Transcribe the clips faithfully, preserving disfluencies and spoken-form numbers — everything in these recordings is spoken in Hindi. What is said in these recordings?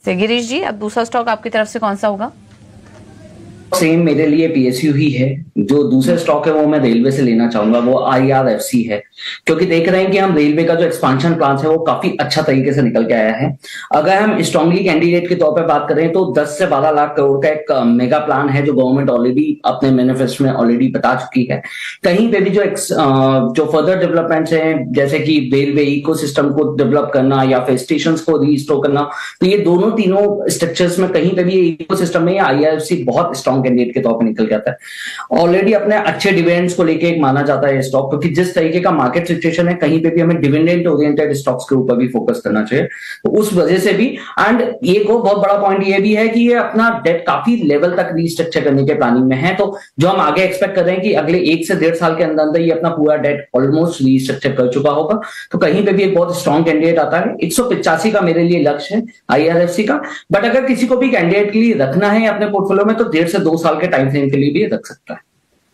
तो गिरीश जी, अब दूसरा स्टॉक आपकी तरफ से कौन सा होगा? सेम मेरे लिए पीएसयू ही है। जो दूसरे स्टॉक है वो मैं रेलवे से लेना चाहूंगा, वो आईआरएफसी है, क्योंकि देख रहे हैं कि हम रेलवे का जो एक्सपांशन प्लान है वो काफी अच्छा तरीके से निकल के आया है। अगर हम स्ट्रांगली कैंडिडेट के तौर पर बात करें तो दस से बारह लाख करोड़ का एक मेगा प्लान है जो गवर्नमेंट ऑलरेडी अपने मैनिफेस्टो में ऑलरेडी बता चुकी है। कहीं पे भी जो जो फर्दर डेवलपमेंट्स हैं, जैसे कि रेलवे इकोसिस्टम को डेवलप करना या फिर स्टेशन को रीस्टोर करना, तो ये दोनों तीनों स्ट्रक्चर्स में कहीं पे भी इकोसिस्टम में आईआरएफसी बहुत स्ट्रांग कैंडिडेट के तौर पर निकल जाता है। ऑलरेडी अपने अच्छे डिविडेंड्स को लेके एक माना जाता है स्टॉक, क्योंकि जिस तरीके का मार्केट सिचुएशन है कहीं पे भी हमें डिविडेंड ओरिएंटेड स्टॉक्स के ऊपर भी फोकस करना चाहिए। तो उस वजह से भी, एंड ये को बहुत बड़ा पॉइंट ये भी है कि ये अपना डेट काफी लेवल तक रीस्ट्रक्चर करने के प्लानिंग में है। तो जो हम आगे एक्सपेक्ट कर रहे हैं कि अगले एक से डेढ़ साल के अंदर अंदर ये अपना पूरा डेट ऑलमोस्ट रीस्ट्रक्चर कर चुका होगा। तो कहीं पे भी एक बहुत स्ट्रॉन्ग कैंडिडेट आता है। एक सौ पिचासी का मेरे लिए लक्ष्य है आईआरएफसी का, बट अगर किसी को भी कैंडिडेट के लिए रखना है अपने पोर्टफोलियो में तो डेढ़ से दो साल के टाइम फ्रेम के लिए भी रख सकता है।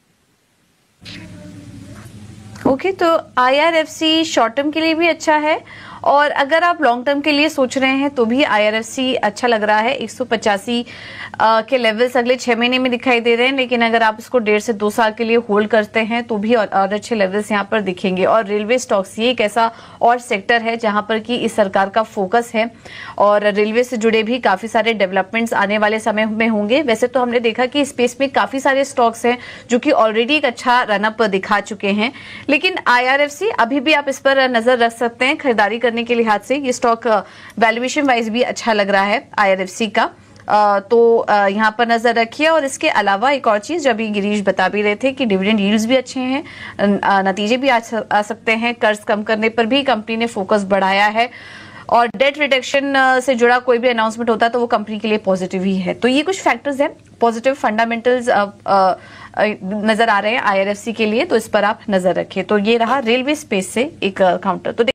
ओके okay, तो आईआरएफसी शॉर्ट टर्म के लिए भी अच्छा है, और अगर आप लॉन्ग टर्म के लिए सोच रहे हैं तो भी आईआरएफसी अच्छा लग रहा है। एक सौ पचासी के लेवल्स अगले छह महीने में दिखाई दे रहे हैं, लेकिन अगर आप इसको डेढ़ से दो साल के लिए होल्ड करते हैं तो भी और, और अच्छे लेवल्स यहाँ पर दिखेंगे। और रेलवे स्टॉक्स ये एक ऐसा और सेक्टर है जहां पर कि इस सरकार का फोकस है, और रेलवे से जुड़े भी काफी सारे डेवलपमेंट्स आने वाले समय में होंगे। वैसे तो हमने देखा कि स्पेस में काफी सारे स्टॉक्स हैं जो कि ऑलरेडी एक अच्छा रनअप दिखा चुके हैं, लेकिन आईआरएफसी अभी भी आप इस पर नजर रख सकते हैं खरीदारी करने के लिहाज से। ये स्टॉक वैल्यूएशन वाइज भी अच्छा लग रहा है आईआरएफसी का, आ, तो आ, यहाँ पर नजर रखिए। और इसके अलावा एक और चीज, जब गिरीश बता भी रहे थे कि डिविडेंड यील्ड्स भी अच्छे हैं, नतीजे भी आ, आ सकते हैं, कर्ज कम करने पर भी कंपनी ने फोकस बढ़ाया है, और डेट रिडक्शन से जुड़ा कोई भी अनाउंसमेंट होता है तो वो कंपनी के लिए पॉजिटिव ही है। तो ये कुछ फैक्टर्स हैं, पॉजिटिव फंडामेंटल्स नजर आ रहे हैं आईआरएफसी के लिए, तो इस पर आप नजर रखिए। तो ये रहा रेलवे स्पेस से एक काउंटर। तो